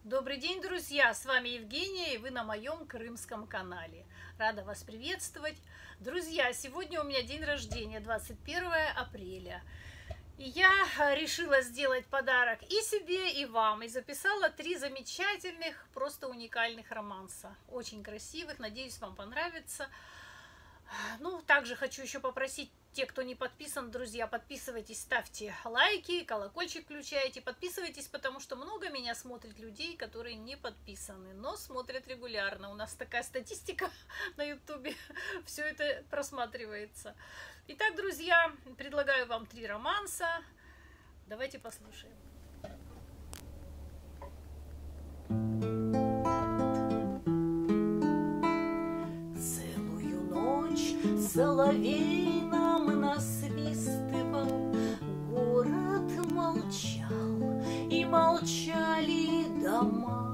Добрый день, друзья! С вами Евгения, и вы на моем крымском канале. Рада вас приветствовать. Друзья, сегодня у меня день рождения, 21 апреля. И я решила сделать подарок и себе, и вам. И записала 3 замечательных, просто уникальных романса. Очень красивых, надеюсь, вам понравится. Ну, также хочу еще попросить те, кто не подписан, друзья, подписывайтесь, ставьте лайки, колокольчик включайте, подписывайтесь, потому что много меня смотрит людей, которые не подписаны, но смотрят регулярно. У нас такая статистика на ютубе, все это просматривается. Итак, друзья, предлагаю вам 3 романса. Давайте послушаем. Соловей нам насвистывал, город молчал, и молчали дома.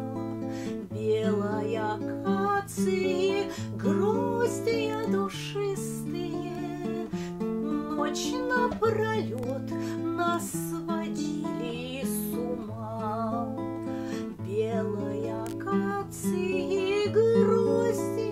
Белая акации, гроздья душистые, ночь напролет нас сводили с ума. Белая акации, гроздья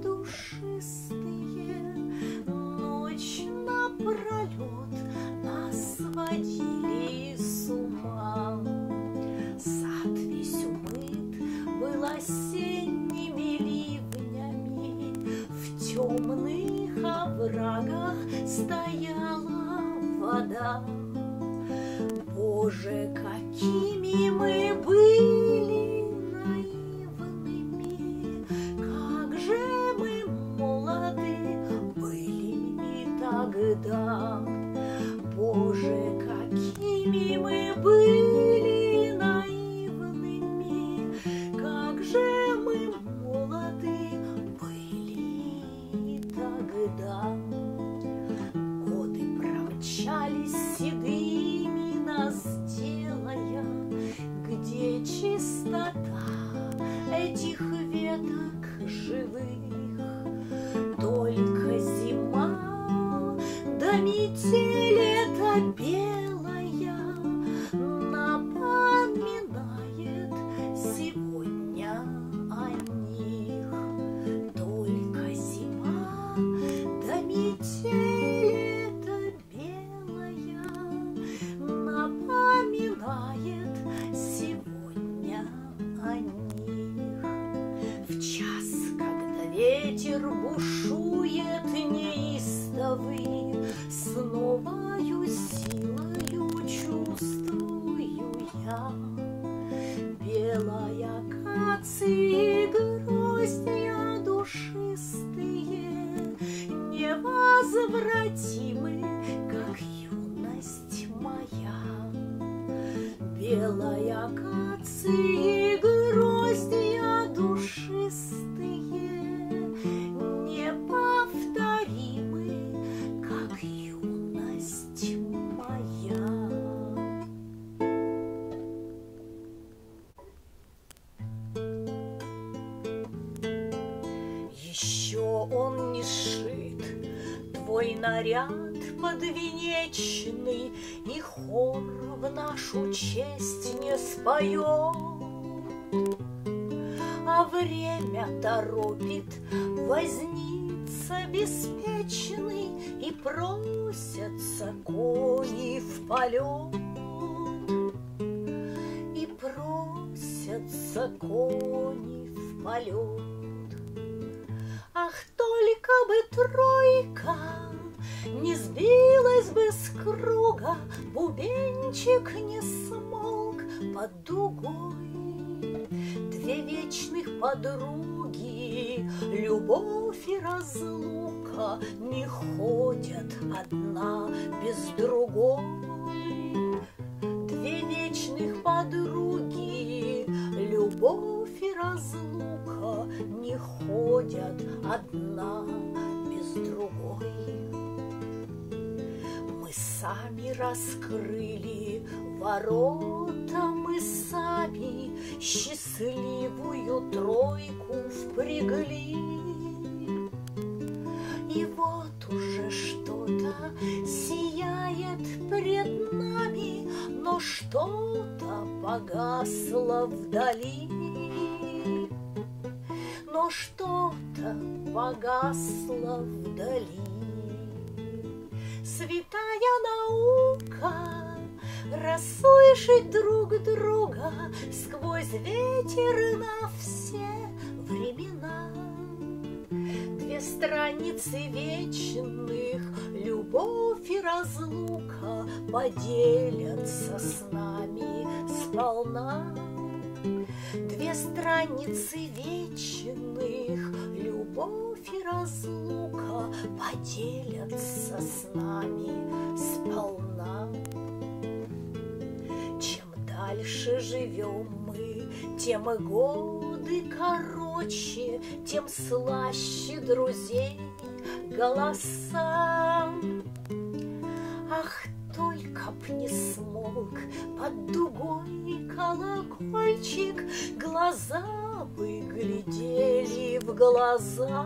напролет нас сводили с ума. Сад весь умыт был осенними ливнями, в темных оврагах стояла вода. Боже, какими мы были наивными, как же мы молоды были тогда. Боже, какими мы были наивными, как же мы молоды были тогда. Годы промчались седыми нас делая, где чистота этих веток живых. Только зима да метель эта белая напоминает сегодня о них. Только зима да метель эта белая напоминает сегодня о них. В час, когда ветер бушует неистовый, с новою силою чувствую я. Белая акации, гроздья душистые, невозвратимы, как юность моя. Белая акации, гроздья душистые, неповторимы, как юность моя. Еще он не сшит, твой наряд подвенечный, и хор в нашу честь не споет. А время торопит возница беспечный, и просятся кони в полет. И просятся кони в полет. Ах, только бы тройка не сбилась бы с круга, бубенчик не смолк под дугой. 2 вечных подруги, любовь и разлука, не ходят одна без другой. 2 вечных подруги, любовь и разлука, не ходят одна без другой. Мы сами раскрыли ворота, мы сами счастливую тройку впрягли. И вот уже что-то сияет пред нами, но что-то погасло вдали. Но что-то погасло вдали. Святая наука расслышать друг друга сквозь ветер на все времена. Две страницы вечных, любовь и разлука поделятся с нами сполна. Две страницы вечных, любовь и разлука поделятся с нами сполна. Чем дальше живем мы, тем и годы короче, тем слаще друзей голоса. Ах, только б не смолк под дугой колокольчик, глаза бы глядели в глаза,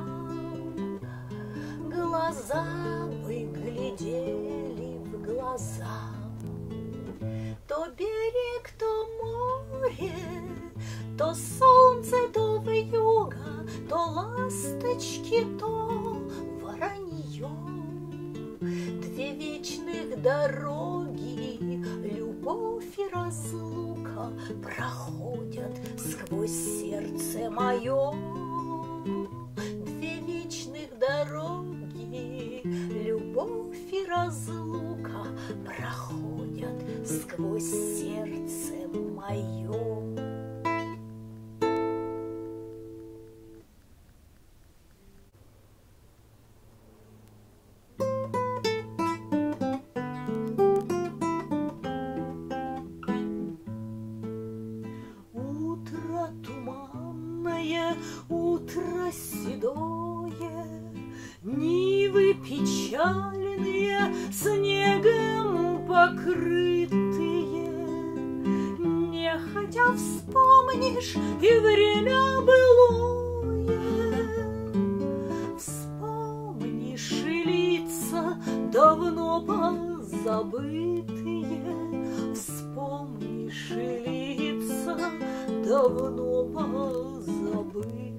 глаза бы глядели в глаза. То берег, то море, то солнце, то вьюга, то ласточки, то воронье. Две вечных дороги, любовь и разлука проходят сквозь сердце мое. Две вечных дороги, любовь и разлука проходят сквозь сердце мое. Утро седое, нивы печальные, снегом покрытые. Нехотя вспомнишь и время былое, вспомнишь и лица давно позабытые, вспомнишь и лица давно позабытые.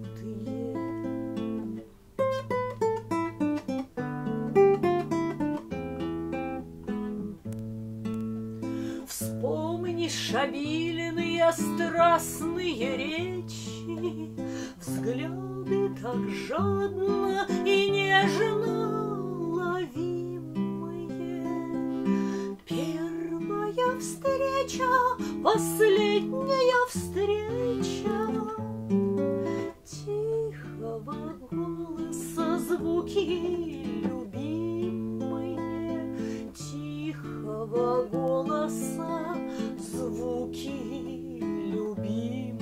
Вспомнишь обильные страстные речи, взгляды так жадно и нежно ловимые. Первая встреча, последняя встреча, тихого голоса звуки любимые, тихого голоса звуки любимые.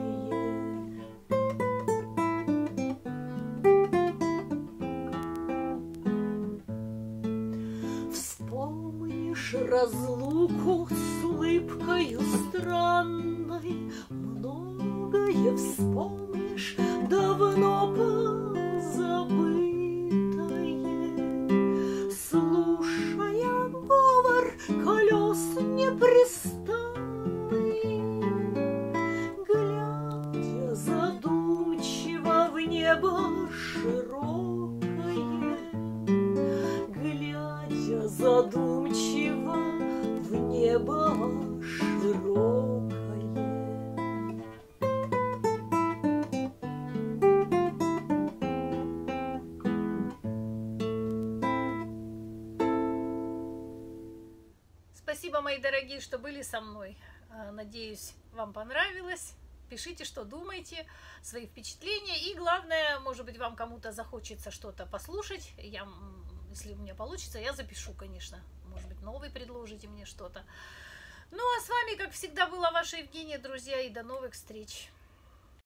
Вспомнишь разлуку с улыбкою странной, многое вспомнишь давно позабытое, слушая говор колес непрестанный, глядя задумчиво в небо широкое, глядя задумчиво в небо широкое. Спасибо, мои дорогие, что были со мной. Надеюсь, вам понравилось. Пишите, что думаете, свои впечатления. И главное, может быть, вам кому-то захочется что-то послушать. Если у меня получится, я запишу, конечно. Может быть, новый предложите мне что-то. Ну, а с вами, как всегда, была ваша Евгения, друзья, и до новых встреч.